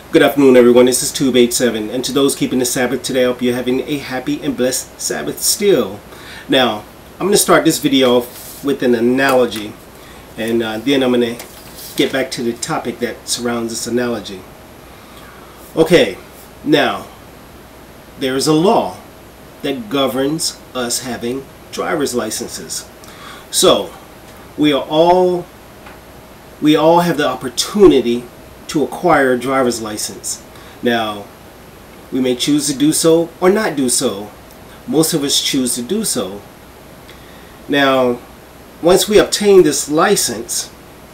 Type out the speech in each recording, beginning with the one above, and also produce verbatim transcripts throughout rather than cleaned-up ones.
Good afternoon, everyone. This is Tube eighty-seven, and to those keeping the Sabbath today, I hope you're having a happy and blessed Sabbath still. Now, I'm going to start this video off with an analogy, and uh, then I'm going to get back to the topic that surrounds this analogy. Okay, now, there is a law that governs us having driver's licenses. So, we are all, we all have the opportunity to acquire a driver's license. Now, we may choose to do so or not do so. Most of us choose to do so. Now, once we obtain this license,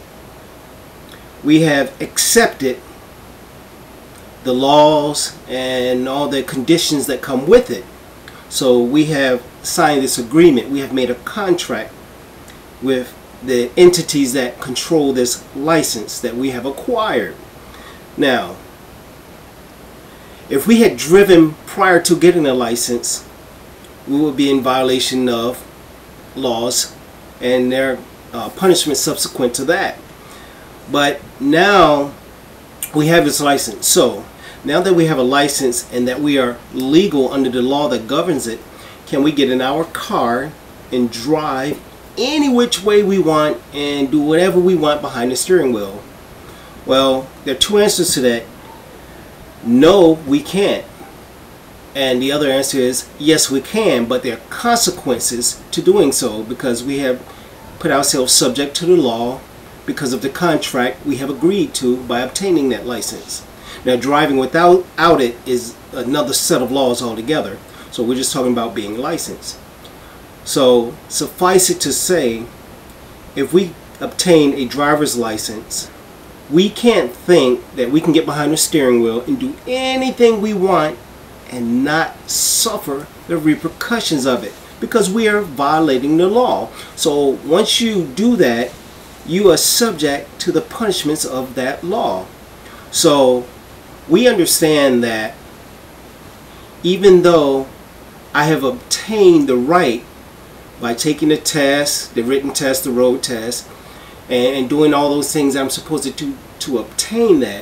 we have accepted the laws and all the conditions that come with it. So we have signed this agreement. We have made a contract with the entities that control this license that we have acquired. Now, if we had driven prior to getting a license, we would be in violation of laws and their uh, punishment subsequent to that. But now we have this license. So now that we have a license and that we are legal under the law that governs it, can we get in our car and drive any which way we want and do whatever we want behind the steering wheel? Well, there are two answers to that. No, we can't. And the other answer is yes, we can, but there are consequences to doing so because we have put ourselves subject to the law because of the contract we have agreed to by obtaining that license. Now, driving without out it is another set of laws altogether. So we're just talking about being licensed. So suffice it to say, if we obtain a driver's license, we can't think that we can get behind the steering wheel and do anything we want and not suffer the repercussions of it because we are violating the law. So once you do that, you are subject to the punishments of that law. So we understand that even though I have obtained the right by taking the test, the written test, the road test, and doing all those things I'm supposed to do to obtain that,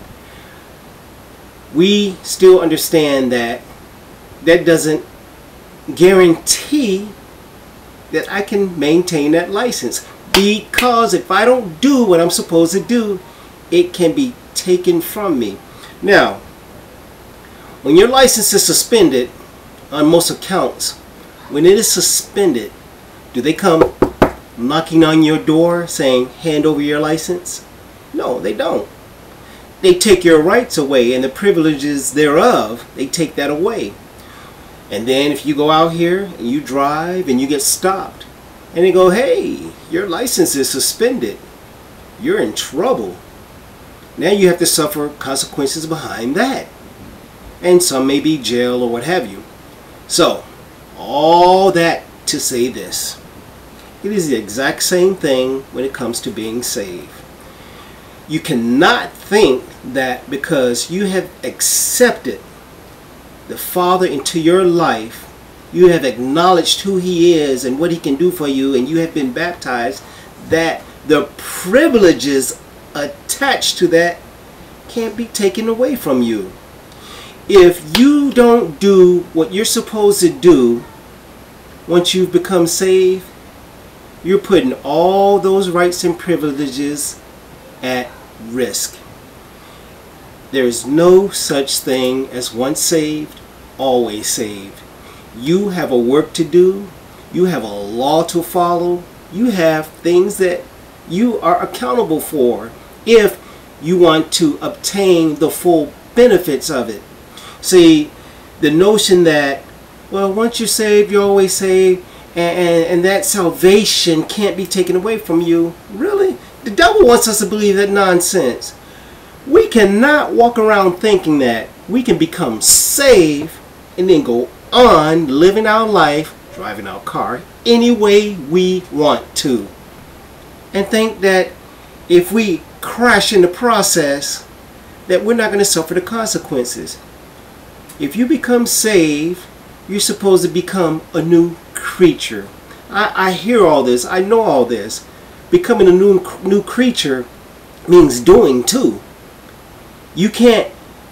we still understand that that doesn't guarantee that I can maintain that license, because if I don't do what I'm supposed to do, it can be taken from me. Now, when your license is suspended, on most accounts, when it is suspended, do they come knocking on your door saying, hand over your license? No, they don't. They take your rights away and the privileges thereof, they take that away. And then if you go out here and you drive and you get stopped and they go, hey, your license is suspended, you're in trouble. Now you have to suffer consequences behind that. And some may be jail or what have you. So, all that to say this. It is the exact same thing when it comes to being saved. You cannot think that because you have accepted the Father into your life, you have acknowledged who He is and what He can do for you, and you have been baptized, that the privileges attached to that can't be taken away from you. If you don't do what you're supposed to do once you've become saved, you're putting all those rights and privileges at risk. There is no such thing as once saved, always saved. You have a work to do. You have a law to follow. You have things that you are accountable for if you want to obtain the full benefits of it. See, the notion that, well, once you're saved, you're always saved, and, and, and that salvation can't be taken away from you. Really? The devil wants us to believe that nonsense. We cannot walk around thinking that we can become saved and then go on living our life, driving our car, any way we want to. And think that if we crash in the process, that we're not going to suffer the consequences. If you become saved, you're supposed to become a new creature. I, I hear all this. I know all this. Becoming a new new creature means doing too. You can't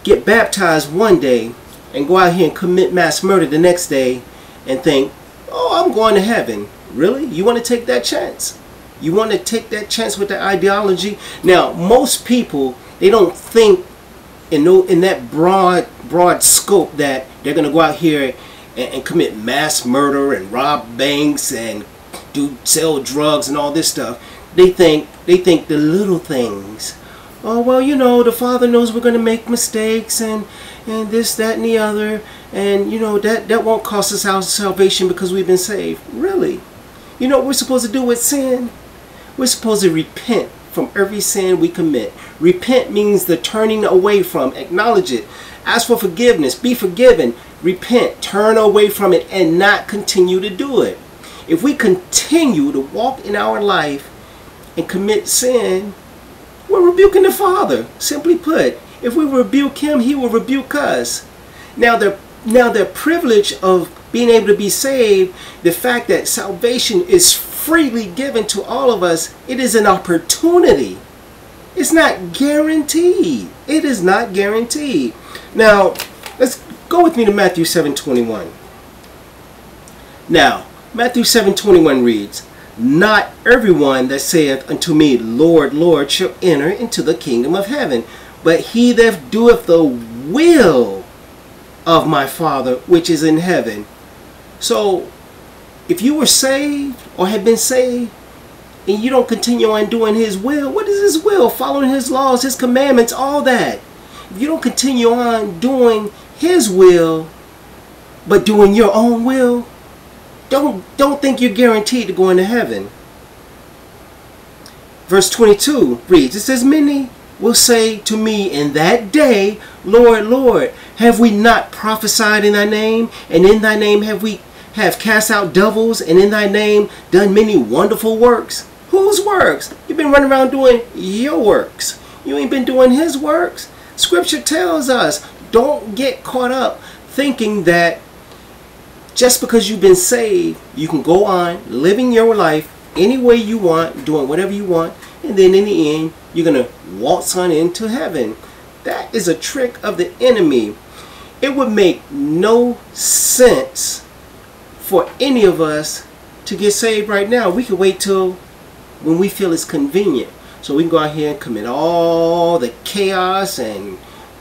get baptized one day and go out here and commit mass murder the next day and think, oh, I'm going to heaven. Really? You want to take that chance? You want to take that chance with that ideology? Now, most people, they don't think in, no, in that broad, broad scope that they're going to go out here and, and commit mass murder and rob banks and do sell drugs and all this stuff. They think, they think the little things. Oh, well, you know, the Father knows we're going to make mistakes and, and this, that, and the other. And, you know, that, that won't cost us our salvation because we've been saved. Really? You know what we're supposed to do with sin? We're supposed to repent from every sin we commit. Repent means the turning away from. Acknowledge it. Ask for forgiveness. Be forgiven. Repent. Turn away from it and not continue to do it. If we continue to walk in our life and commit sin, we're rebuking the Father. Simply put, if we rebuke Him, He will rebuke us. Now the, now the privilege of being able to be saved, the fact that salvation is freely given to all of us, it is an opportunity. It's not guaranteed. It is not guaranteed. Now, let's go with me to Matthew seven twenty-one. Now, Matthew seven twenty-one reads, not everyone that saith unto me, Lord, Lord, shall enter into the kingdom of heaven, but he that doeth the will of my Father which is in heaven. So, if you were saved or have been saved, and you don't continue on doing His will, what is His will? Following His laws, His commandments, all that. If you don't continue on doing His will, but doing your own will, Don't, don't think you're guaranteed to go into heaven. Verse twenty-two reads, it says, many will say to me in that day, Lord, Lord, have we not prophesied in thy name? And in thy name have we have cast out devils? And in thy name done many wonderful works? Whose works? You've been running around doing your works. You ain't been doing His works. Scripture tells us, don't get caught up thinking that just because you've been saved, you can go on living your life any way you want, doing whatever you want, and then in the end, you're going to waltz on into heaven. That is a trick of the enemy. It would make no sense for any of us to get saved right now. We can wait till when we feel it's convenient. So we can go out here and commit all the chaos and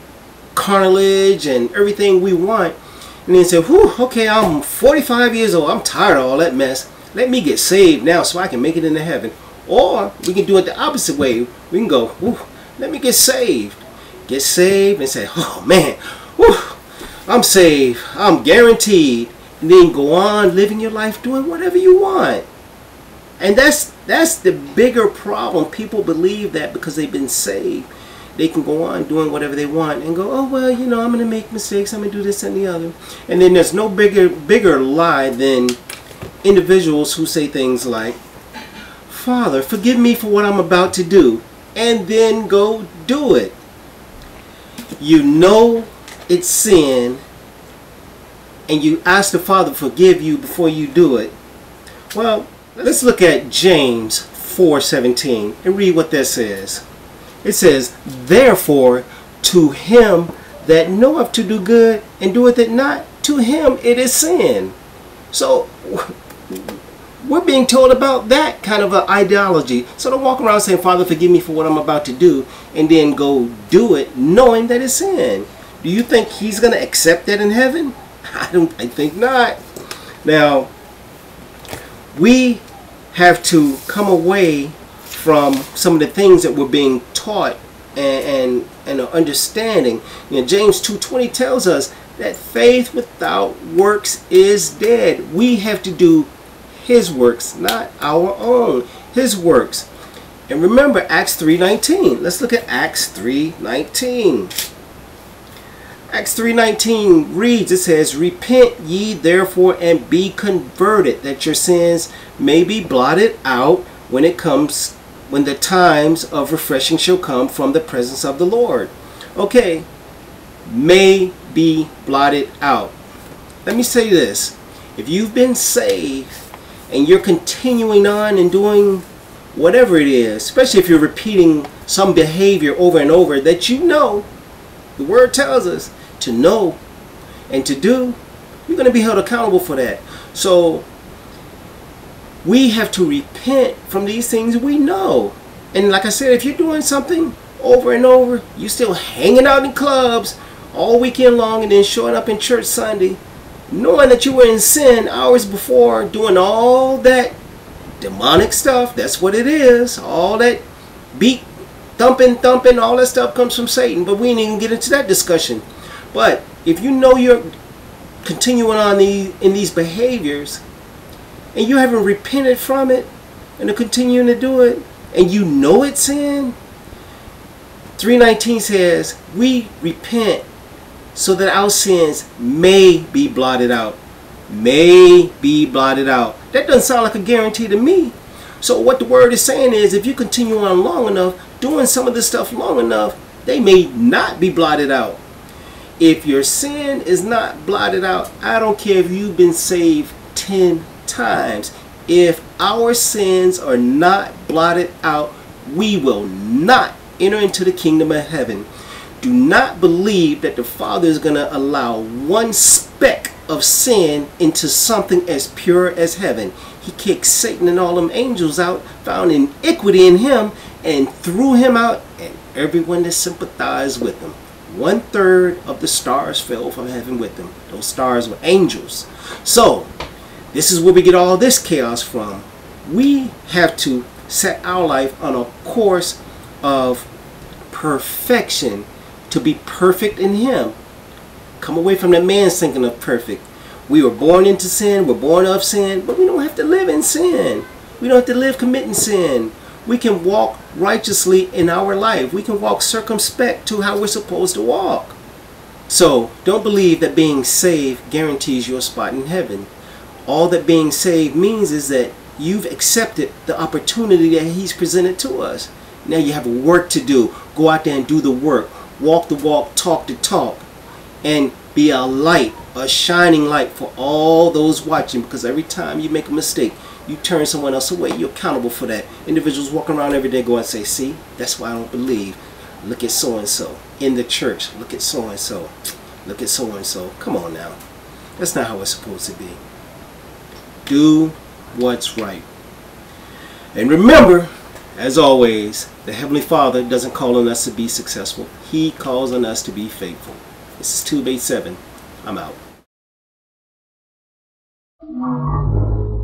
carnage and everything we want. And then say, whew, okay, I'm forty-five years old. I'm tired of all that mess. Let me get saved now so I can make it into heaven. Or we can do it the opposite way. We can go, whew, let me get saved. Get saved and say, oh man, whew, I'm saved. I'm guaranteed. And then go on living your life doing whatever you want. And that's, that's the bigger problem. People believe that because they've been saved, they can go on doing whatever they want and go, oh, well, you know, I'm going to make mistakes. I'm going to do this and the other. And then there's no bigger, bigger lie than individuals who say things like, Father, forgive me for what I'm about to do. And then go do it. You know it's sin. And you ask the Father to forgive you before you do it. Well, let's look at James four seventeen and read what that says. It says, therefore, to him that knoweth to do good and doeth it not, to him it is sin. So, we're being told about that kind of an ideology. So don't walk around saying, Father, forgive me for what I'm about to do, and then go do it knowing that it's sin. Do you think He's going to accept that in heaven? I don't. I think not. Now, we have to come away from some of the things that we're being taught and, and, and understanding. You know, James two twenty tells us that faith without works is dead. We have to do His works, not our own. His works. And remember Acts three nineteen. Let's look at Acts three nineteen. Acts three nineteen reads, it says, repent ye therefore and be converted, that your sins may be blotted out when it comes when the times of refreshing shall come from the presence of the Lord. Okay, may be blotted out. Let me say this. If you've been saved and you're continuing on and doing whatever it is, especially if you're repeating some behavior over and over that you know the word tells us to know and to do, you're going to be held accountable for that. So we have to repent from these things we know. And like I said, if you're doing something over and over, you're still hanging out in clubs all weekend long and then showing up in church Sunday, knowing that you were in sin hours before, doing all that demonic stuff. That's what it is. All that beat, thumping, thumping, all that stuff comes from Satan. But we ain't even get into that discussion. But if you know you're continuing on the, in these behaviors and you haven't repented from it and are continuing to do it, and you know it's sin, three nineteen says we repent so that our sins may be blotted out. May be blotted out. That doesn't sound like a guarantee to me. So what the word is saying is, if you continue on long enough, doing some of this stuff long enough, they may not be blotted out. If your sin is not blotted out, I don't care if you've been saved ten times. If our sins are not blotted out, we will not enter into the kingdom of heaven. Do not believe that the Father is going to allow one speck of sin into something as pure as heaven. He kicked Satan and all them angels out, found iniquity in him, and threw him out, and everyone that sympathized with him. One third of the stars fell from heaven with them. Those stars were angels. So this is where we get all this chaos from. We have to set our life on a course of perfection, to be perfect in him. Come away from that man's thinking of perfect. We were born into sin, we're born of sin, but we don't have to live in sin. We don't have to live committing sin. We can walk righteously in our life. We can walk circumspect to how we're supposed to walk. So don't believe that being saved guarantees your spot in heaven. All that being saved means is that you've accepted the opportunity that he's presented to us. Now you have work to do. Go out there and do the work. Walk the walk, talk the talk, and be a light, a shining light for all those watching, because every time you make a mistake, you turn someone else away. You're accountable for that. Individuals walking around every day go and say, see, that's why I don't believe. Look at so-and-so. In the church, look at so-and-so. Look at so-and-so. Come on now. That's not how it's supposed to be. Do what's right. And remember, as always, the Heavenly Father doesn't call on us to be successful. He calls on us to be faithful. This is Tube eighty-seven. I'm out.